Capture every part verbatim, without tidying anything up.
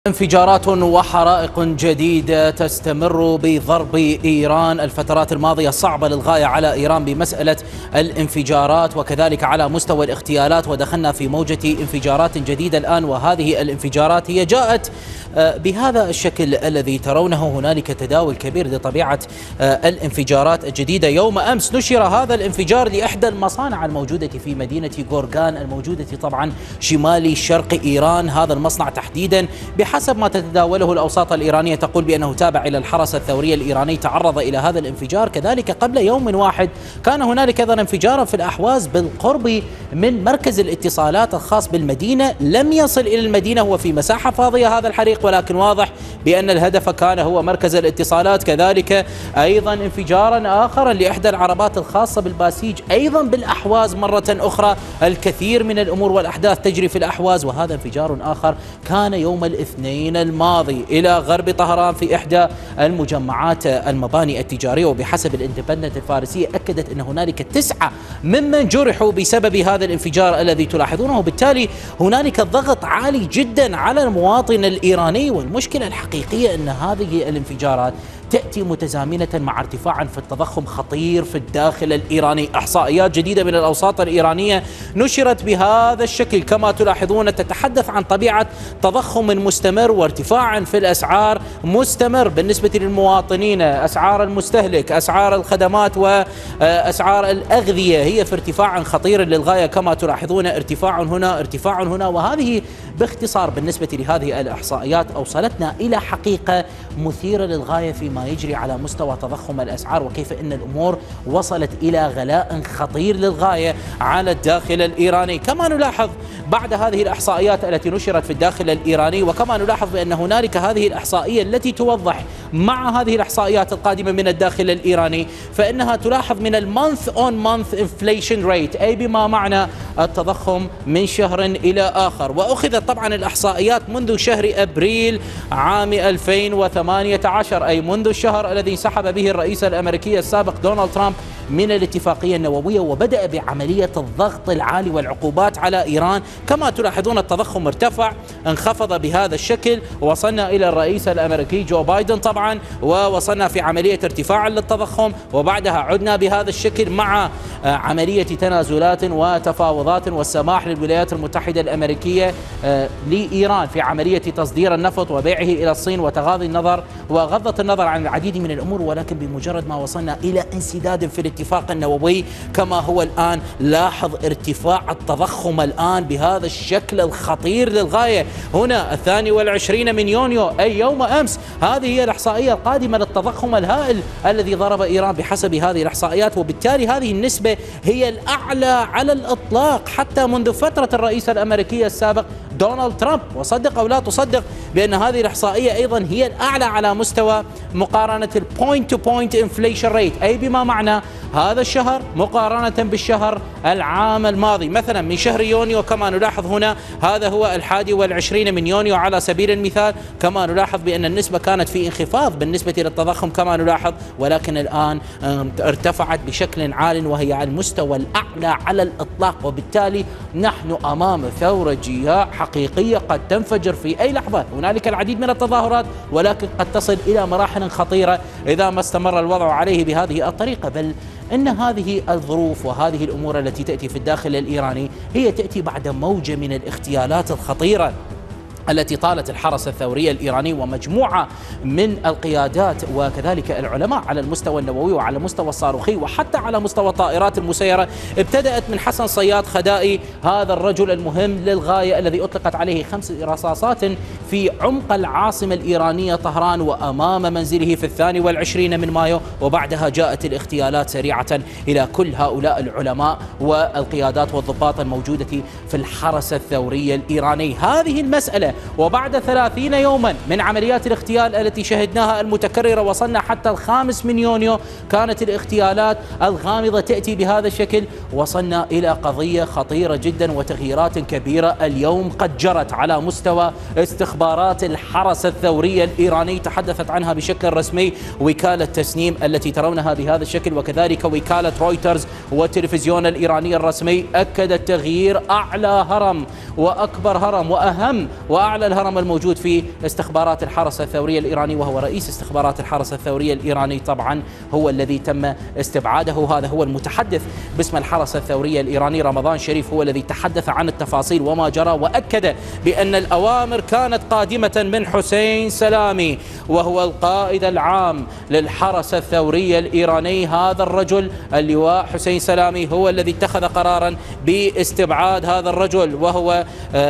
انفجارات وحرائق جديدة تستمر بضرب إيران. الفترات الماضية صعبة للغاية على إيران بمسألة الانفجارات وكذلك على مستوى الاغتيالات، ودخلنا في موجة انفجارات جديدة الآن، وهذه الانفجارات هي جاءت بهذا الشكل الذي ترونه. هنالك تداول كبير لطبيعة الانفجارات الجديدة. يوم أمس نشر هذا الانفجار لإحدى المصانع الموجودة في مدينة غورغان الموجودة طبعا شمالي شرق إيران. هذا المصنع تحديدا بحسب ما تتداوله الأوساط الإيرانية تقول بأنه تابع إلى الحرس الثوري الإيراني، تعرض إلى هذا الانفجار. كذلك قبل يوم واحد كان هنالك أيضا انفجارا في الأحواز بالقرب من مركز الاتصالات الخاص بالمدينة، لم يصل إلى المدينة، هو في مساحة فاضية هذا الحريق، ولكن واضح بأن الهدف كان هو مركز الاتصالات. كذلك أيضا انفجارا آخر لإحدى العربات الخاصة بالباسيج أيضا بالأحواز مرة أخرى. الكثير من الأمور والأحداث تجري في الأحواز. وهذا انفجار آخر كان يوم الاثنين الماضي إلى غرب طهران في إحدى المجمعات المباني التجارية، وبحسب الاندبندنت الفارسية أكدت أن هنالك تسعة ممن جرحوا بسبب هذا الانفجار الذي تلاحظونه. وبالتالي هنالك ضغط عالي جدا على المواطن الإيراني. والمشكلة الحقيقية أن هذه الانفجارات تأتي متزامنة مع ارتفاع في التضخم خطير في الداخل الإيراني. إحصائيات جديدة من الأوساط الإيرانية نشرت بهذا الشكل كما تلاحظون، تتحدث عن طبيعة تضخم مستمر وارتفاع في الأسعار مستمر بالنسبة للمواطنين. أسعار المستهلك، أسعار الخدمات وأسعار الأغذية هي في ارتفاع خطير للغاية كما تلاحظون. ارتفاع هنا ارتفاع هنا. وهذه باختصار بالنسبة لهذه الإحصائيات أوصلتنا إلى حقيقة مثيرة للغاية فيما يجري على مستوى تضخم الأسعار، وكيف أن الأمور وصلت إلى غلاء خطير للغاية على الداخل الإيراني. كما نلاحظ بعد هذه الإحصائيات التي نشرت في الداخل الإيراني، وكما نلاحظ بأن هنالك هذه الإحصائية التي توضح مع هذه الإحصائيات القادمة من الداخل الإيراني، فإنها تلاحظ من المانث اون مانث انفليشن ريت، أي بما معنى التضخم من شهر إلى آخر. وأخذت طبعا الإحصائيات منذ شهر أبريل عام ألفين وثمانية عشر، أي منذ الشهر الذي انسحب به الرئيس الأمريكي السابق دونالد ترامب من الاتفاقية النووية، وبدأ بعملية الضغط العالي والعقوبات على إيران. كما تلاحظون التضخم ارتفع، انخفض بهذا الشكل، وصلنا إلى الرئيس الأمريكي جو بايدن طبعا، ووصلنا في عملية ارتفاع للتضخم، وبعدها عدنا بهذا الشكل مع عملية تنازلات وتفاوضات والسماح للولايات المتحدة الأمريكية لإيران في عملية تصدير النفط وبيعه إلى الصين وتغاضي النظر وغضت النظر عن العديد من الأمور. ولكن بمجرد ما وصلنا إلى انسداد في الاتفاق النووي كما هو الآن، لاحظ ارتفاع التضخم الآن بهذا الشكل الخطير للغاية. هنا الثاني والعشرين من يونيو أي يوم أمس، هذه هي الإحصائية القادمة للتضخم الهائل الذي ضرب إيران بحسب هذه الإحصائيات. وبالتالي هذه النسبة هي الأعلى على الإطلاق حتى منذ فترة الرئيس الأمريكي السابق دونالد ترامب. وصدق أو لا تصدق بأن هذه الإحصائية أيضا هي الأعلى على مستوى مقارنة البوينت تو بوينت انفليشن ريت، أي بما معنى هذا الشهر مقارنة بالشهر العام الماضي. مثلا من شهر يونيو كما نلاحظ هنا، هذا هو الحادي والعشرين من يونيو على سبيل المثال، كما نلاحظ بأن النسبة كانت في انخفاض بالنسبة للتضخم كما نلاحظ، ولكن الآن ارتفعت بشكل عال وهي على المستوى الأعلى على الإطلاق. وبالتالي نحن أمام ثورة جياع حقيقية قد تنفجر في أي لحظة. هنالك العديد من التظاهرات، ولكن قد تصل إلى مراحل خطيرة إذا ما استمر الوضع عليه بهذه الطريقة. بل إن هذه الظروف وهذه الأمور التي تأتي في الداخل الإيراني هي تأتي بعد موجة من الاغتيالات الخطيرة التي طالت الحرس الثوري الإيراني ومجموعة من القيادات وكذلك العلماء على المستوى النووي وعلى المستوى الصاروخي وحتى على مستوى الطائرات المسيرة. ابتدأت من حسن صياد خدائي، هذا الرجل المهم للغاية الذي أطلقت عليه خمس رصاصات في عمق العاصمة الإيرانية طهران وأمام منزله في الثاني والعشرين من مايو. وبعدها جاءت الاغتيالات سريعة إلى كل هؤلاء العلماء والقيادات والضباط الموجودة في الحرس الثوري الإيراني. هذه المسألة وبعد ثلاثين يوما من عمليات الاغتيال التي شهدناها المتكررة، وصلنا حتى الخامس من يونيو كانت الاغتيالات الغامضة تأتي بهذا الشكل. وصلنا إلى قضية خطيرة جدا وتغييرات كبيرة اليوم قد جرت على مستوى استخبارات الحرس الثوري الإيراني، تحدثت عنها بشكل رسمي وكالة تسنيم التي ترونها بهذا الشكل، وكذلك وكالة رويترز والتلفزيون الإيراني الرسمي أكد التغيير أعلى هرم وأكبر هرم وأهم وأعلى الهرم الموجود في استخبارات الحرس الثوري الإيراني، وهو رئيس استخبارات الحرس الثوري الإيراني طبعا هو الذي تم استبعاده. هذا هو المتحدث باسم الحرس الثوري الإيراني رمضان شريف هو الذي تحدث عن التفاصيل وما جرى، وأكد بأن الأوامر كانت قادمة من حسين سلامي وهو القائد العام للحرس الثوري الإيراني. هذا الرجل اللواء حسين سلامي هو الذي اتخذ قرارا باستبعاد هذا الرجل، وهو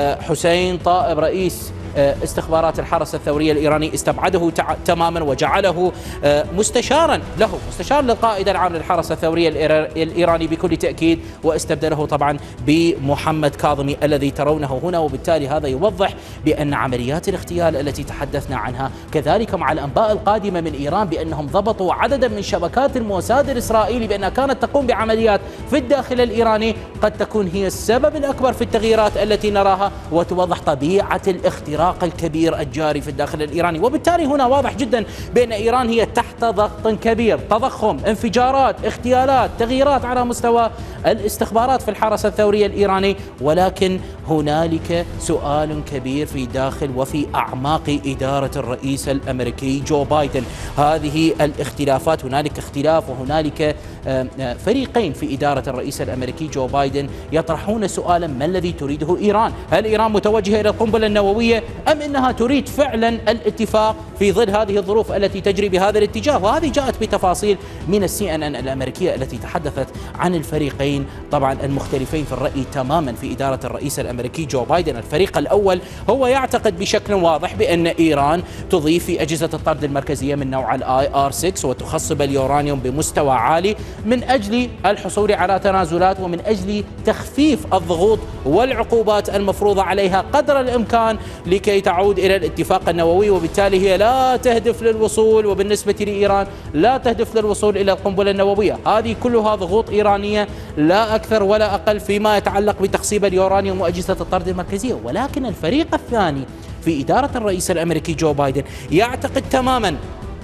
حسين طائب رئيس استخبارات الحرس الثوري الإيراني استبعده تماما وجعله مستشارا له، مستشار للقائد العام للحرس الثوري الإيراني بكل تأكيد، واستبدله طبعا بمحمد كاظمي الذي ترونه هنا. وبالتالي هذا يوضح بأن عمليات الاغتيال التي تحدثنا عنها كذلك مع الأنباء القادمة من إيران بأنهم ضبطوا عددا من شبكات الموساد الإسرائيلي بأنها كانت تقوم بعمليات في الداخل الإيراني قد تكون هي السبب الأكبر في التغييرات التي نراها، وتوضح طبيعة الاختراق الكبير الجاري في الداخل الإيراني. وبالتالي هنا واضح جدا بأن إيران هي تحت ضغط كبير، تضخم، انفجارات، اغتيالات، تغييرات على مستوى الاستخبارات في الحرس الثوري الإيراني. ولكن هنالك سؤال كبير في داخل وفي أعماق إدارة الرئيس الأمريكي جو بايدن. هذه الاختلافات، هنالك اختلاف وهنالك فريقين في إدارة الرئيس الأمريكي جو بايدن يطرحون سؤالا: ما الذي تريده إيران؟ هل إيران متوجهة إلى القنبلة النووية أم إنها تريد فعلا الاتفاق في ظل هذه الظروف التي تجري بهذا الاتجاه؟ وهذه جاءت بتفاصيل من السي ان ان الأمريكية التي تحدثت عن الفريقين طبعا المختلفين في الرأي تماما في إدارة الرئيس الأمريكي جو بايدن. الفريق الأول هو يعتقد بشكل واضح بأن إيران تضيف في أجهزة الطرد المركزية من نوع الاي ار ستة وتخصب اليورانيوم بمستوى عالي من أجل الحصول على تنازلات ومن أجل تخفيف الضغوط والعقوبات المفروضة عليها قدر الإمكان لكي تعود إلى الاتفاق النووي. وبالتالي هي لا تهدف للوصول، وبالنسبة لإيران لا تهدف للوصول إلى القنبلة النووية. هذه كلها ضغوط إيرانية لا أكثر ولا أقل فيما يتعلق بتخصيب اليورانيوم وأجهزة الطرد المركزية. ولكن الفريق الثاني في إدارة الرئيس الأمريكي جو بايدن يعتقد تماما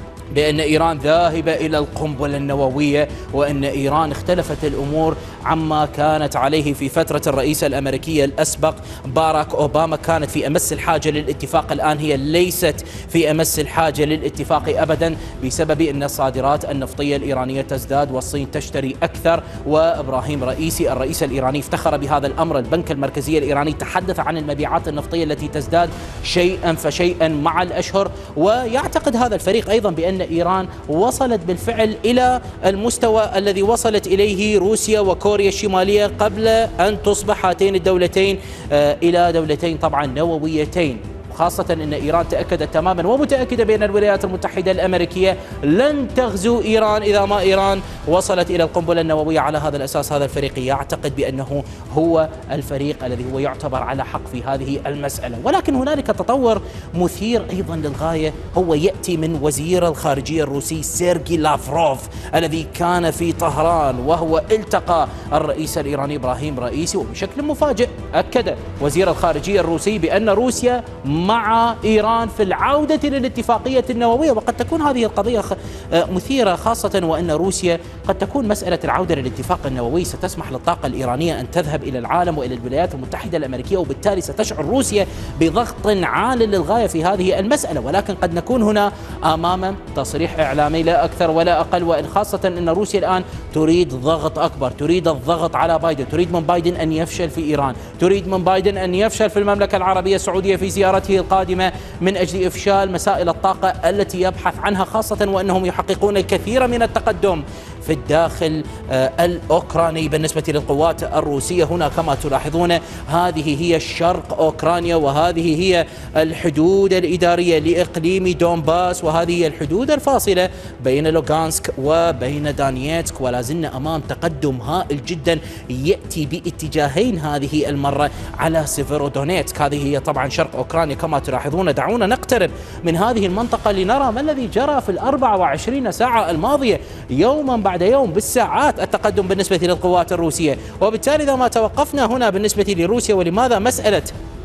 بأن إيران ذاهبة إلى القنبلة النووية، وأن إيران اختلفت الأمور عما كانت عليه في فترة الرئيس الأمريكي الأسبق باراك أوباما. كانت في أمس الحاجة للاتفاق، الآن هي ليست في أمس الحاجة للاتفاق أبدا بسبب أن الصادرات النفطية الإيرانية تزداد والصين تشتري أكثر. وإبراهيم رئيسي الرئيس الإيراني افتخر بهذا الأمر. البنك المركزي الإيراني تحدث عن المبيعات النفطية التي تزداد شيئا فشيئا مع الأشهر. ويعتقد هذا الفريق أيضا بأن إيران وصلت بالفعل إلى المستوى الذي وصلت إليه روسيا وكوريا الشمالية قبل أن تصبح هاتين الدولتين إلى دولتين طبعا نوويتين، خاصة أن إيران تأكدت تماما ومتأكدة بأن الولايات المتحدة الأمريكية لن تغزو إيران إذا ما إيران وصلت إلى القنبلة النووية. على هذا الأساس هذا الفريق يعتقد بأنه هو الفريق الذي هو يعتبر على حق في هذه المسألة. ولكن هنالك تطور مثير أيضا للغاية هو يأتي من وزير الخارجية الروسي سيرجي لافروف الذي كان في طهران، وهو التقى الرئيس الإيراني إبراهيم رئيسي. وبشكل مفاجئ أكد وزير الخارجية الروسي بأن روسيا مع إيران في العودة للاتفاقية النووية. وقد تكون هذه القضية مثيرة، خاصة وأن روسيا قد تكون مسألة العودة للاتفاق النووي ستسمح للطاقة الإيرانية أن تذهب إلى العالم وإلى الولايات المتحدة الأمريكية، وبالتالي ستشعر روسيا بضغط عال للغاية في هذه المسألة. ولكن قد نكون هنا أمام تصريح إعلامي لا أكثر ولا أقل، وإن خاصة أن روسيا الآن تريد ضغط أكبر، تريد الضغط على بايدن، تريد من بايدن أن يفشل في إيران، تريد من بايدن أن يفشل في المملكة العربية السعودية في زيارته القادمة من أجل إفشال مسائل الطاقة التي يبحث عنها، خاصة وأنهم يحققون الكثير من التقدم في الداخل الأوكراني بالنسبة للقوات الروسية. هنا كما تلاحظون هذه هي شرق أوكرانيا، وهذه هي الحدود الإدارية لإقليم دونباس، وهذه هي الحدود الفاصلة بين لوغانسك وبين دانييتسك. ولا زلنا أمام تقدم هائل جدا يأتي باتجاهين هذه المرة على سيفيرودونيتسك. هذه هي طبعا شرق أوكرانيا كما تلاحظون. دعونا نقترب من هذه المنطقة لنرى ما الذي جرى في الأربع وعشرين ساعة الماضية، يوما بعد يوم بالساعات التقدم بالنسبة للقوات الروسية. وبالتالي إذا ما توقفنا هنا بالنسبة لروسيا، ولماذا مسألة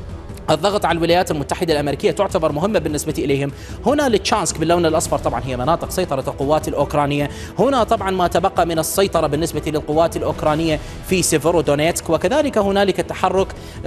الضغط على الولايات المتحدة الأمريكية تعتبر مهمة بالنسبة إليهم. هنا لتشانسك باللون الأصفر طبعا هي مناطق سيطرة القوات الأوكرانية. هنا طبعا ما تبقى من السيطرة بالنسبة للقوات الأوكرانية في سيفيرودونيتسك، وكذلك هنالك تحرك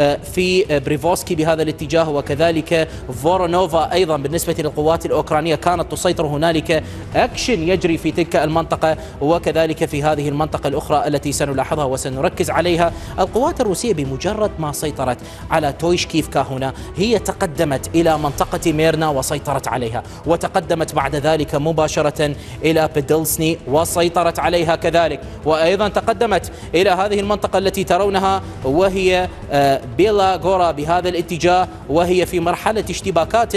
في بريفوسكي بهذا الاتجاه، وكذلك فورونوفا أيضا بالنسبة للقوات الأوكرانية كانت تسيطر. هنالك أكشن يجري في تلك المنطقة، وكذلك في هذه المنطقة الأخرى التي سنلاحظها وسنركز عليها. القوات الروسية بمجرد ما سيطرت على تويشكيفكا هنا هي تقدمت إلى منطقة ميرنا وسيطرت عليها، وتقدمت بعد ذلك مباشرة إلى بيدلسني وسيطرت عليها كذلك، وأيضا تقدمت إلى هذه المنطقة التي ترونها وهي بيلاغورا بهذا الاتجاه، وهي في مرحلة اشتباكات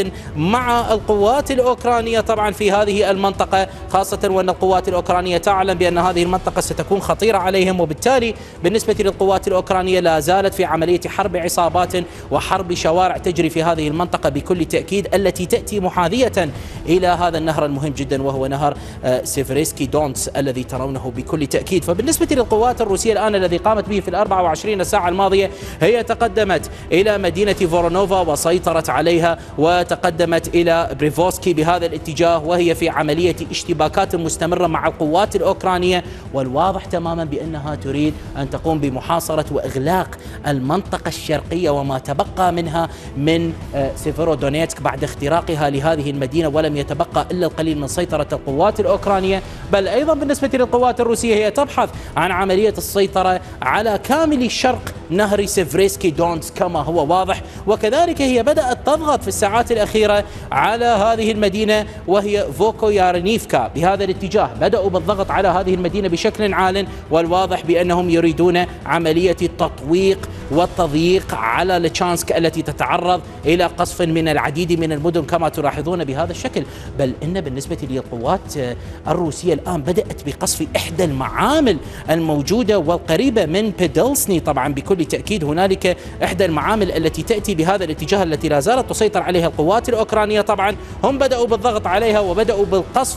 مع القوات الأوكرانية طبعا في هذه المنطقة، خاصة وأن القوات الأوكرانية تعلم بأن هذه المنطقة ستكون خطيرة عليهم، وبالتالي بالنسبة للقوات الأوكرانية لا زالت في عملية حرب عصابات وحرب شوارع تجري في هذه المنطقة بكل تأكيد، التي تأتي محاذية إلى هذا النهر المهم جدا وهو نهر سيفريسكي دونتس الذي ترونه بكل تأكيد. فبالنسبة للقوات الروسية الآن الذي قامت به في الأربع وعشرين ساعة الماضية هي تقدمت إلى مدينة فورونوفا وسيطرت عليها، وتقدمت إلى بريفوسكي بهذا الاتجاه، وهي في عملية اشتباكات مستمرة مع القوات الأوكرانية، والواضح تماما بأنها تريد أن تقوم بمحاصرة وإغلاق المنطقة الشرقية وما تبقى منها من سيفيرودونيتسك بعد اختراقها لهذه المدينة، ولم يتبقى إلا القليل من سيطرة القوات الأوكرانية. بل أيضا بالنسبة للقوات الروسية هي تبحث عن عملية السيطرة على كامل شرق نهر سيفريسكي دونتس كما هو واضح، وكذلك هي بدأت تضغط في الساعات الأخيرة على هذه المدينة وهي فوكويارنيفكا بهذا الاتجاه. بدأوا بالضغط على هذه المدينة بشكل عال، والواضح بأنهم يريدون عملية التطويق والتضييق على لتشانسك التي تتعرض إلى قصف من العديد من المدن كما تلاحظون بهذا الشكل. بل إن بالنسبة للقوات الروسية الآن بدأت بقصف إحدى المعامل الموجودة والقريبة من بيدلسني طبعا بكل تأكيد. هنالك إحدى المعامل التي تأتي بهذا الاتجاه التي لا زالت تسيطر عليها القوات الأوكرانية، طبعا هم بدأوا بالضغط عليها وبدأوا بالقصف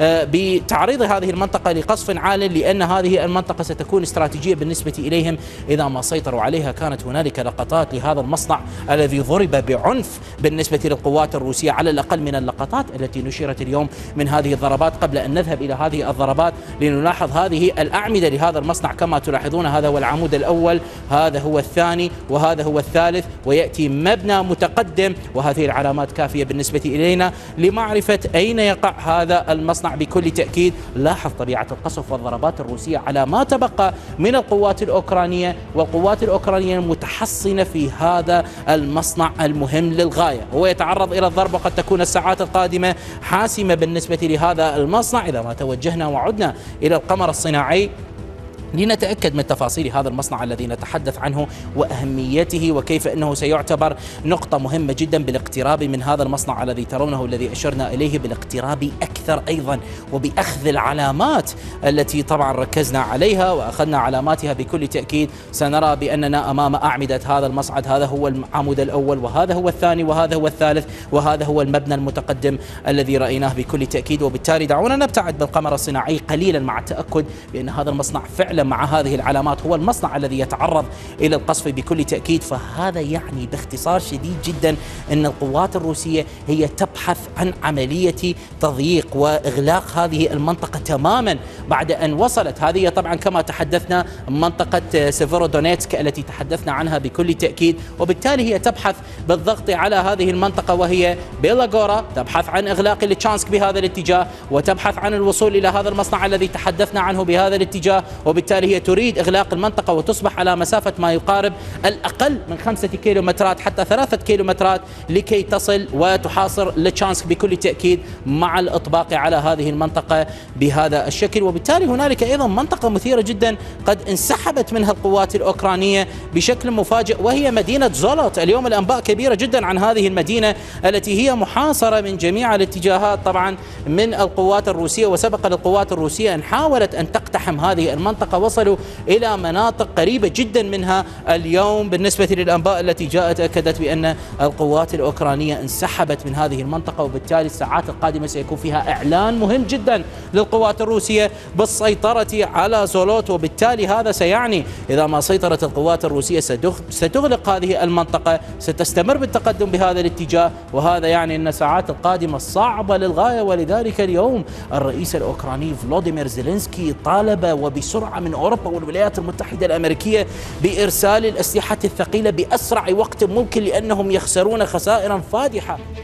بتعريض هذه المنطقة لقصف عال، لأن هذه المنطقة ستكون استراتيجية بالنسبة إليهم إذا ما سيطروا عليها. كانت هنالك لقطات لهذا المصنع الذي ضرب بعنف بالنسبة للقوات الروسية، على الأقل من اللقطات التي نشرت اليوم من هذه الضربات. قبل أن نذهب إلى هذه الضربات لنلاحظ هذه الأعمدة لهذا المصنع كما تلاحظون، هذا هو العمود الأول، هذا هو الثاني، وهذا هو الثالث، ويأتي مبنى متقدم، وهذه العلامات كافية بالنسبة إلينا لمعرفة أين يقع هذا المصنع بكل تأكيد. لاحظ طبيعة القصف والضربات الروسية على ما تبقى من القوات الأوكرانية، والقوات الأوكرانية المتحصنة في هذا المصنع المهم للغاية. هو يتعرض إلى الضرب، وقد تكون الساعات القادمة حاسمة بالنسبة لهذا المصنع إذا ما توجهنا وعدنا إلى القمر الصناعي لنتأكد من تفاصيل هذا المصنع الذي نتحدث عنه وأهميته، وكيف أنه سيعتبر نقطة مهمة جدا بالاقتراب من هذا المصنع الذي ترونه الذي أشرنا إليه، بالاقتراب أكثر أيضا وبأخذ العلامات التي طبعا ركزنا عليها وأخذنا علاماتها. بكل تأكيد سنرى بأننا أمام أعمدة هذا المصعد، هذا هو العمود الأول، وهذا هو الثاني، وهذا هو الثالث، وهذا هو المبنى المتقدم الذي رأيناه بكل تأكيد. وبالتالي دعونا نبتعد بالقمر الصناعي قليلا مع التأكد بأن هذا المصنع فعلا مع هذه العلامات هو المصنع الذي يتعرض إلى القصف بكل تأكيد. فهذا يعني باختصار شديد جدا أن القوات الروسية هي تبحث عن عملية تضييق وإغلاق هذه المنطقة تماما بعد أن وصلت هذه طبعا كما تحدثنا منطقة سيفيرودونيتسك التي تحدثنا عنها بكل تأكيد، وبالتالي هي تبحث بالضغط على هذه المنطقة وهي بيلاغورا، تبحث عن إغلاق لتشانسك بهذا الاتجاه، وتبحث عن الوصول إلى هذا المصنع الذي تحدثنا عنه بهذا الاتجاه. وبالتالي هي تريد إغلاق المنطقة وتصبح على مسافة ما يقارب الأقل من خمسة كيلومترات حتى ثلاثة كيلومترات لكي تصل وتحاصر لتشانسك بكل تأكيد مع الإطباق على هذه المنطقة بهذا الشكل. وبالتالي هنالك أيضا منطقة مثيرة جدا قد انسحبت منها القوات الأوكرانية بشكل مفاجئ، وهي مدينة زولوت. اليوم الأنباء كبيرة جدا عن هذه المدينة التي هي محاصرة من جميع الاتجاهات طبعا من القوات الروسية، وسبق للقوات الروسية أن حاولت أن تقتحم هذه المنطقة، وصلوا إلى مناطق قريبة جدا منها. اليوم بالنسبة للأنباء التي جاءت أكدت بأن القوات الأوكرانية انسحبت من هذه المنطقة، وبالتالي الساعات القادمة سيكون فيها إعلان مهم جدا للقوات الروسية بالسيطرة على زولوت، وبالتالي هذا سيعني إذا ما سيطرت القوات الروسية ستغلق هذه المنطقة، ستستمر بالتقدم بهذا الاتجاه، وهذا يعني أن الساعات القادمة صعبة للغاية. ولذلك اليوم الرئيس الأوكراني فلوديمير زيلينسكي طالب وبسرعة من أوروبا والولايات المتحدة الأمريكية بإرسال الأسلحة الثقيلة بأسرع وقت ممكن، لأنهم يخسرون خسائرا فادحة.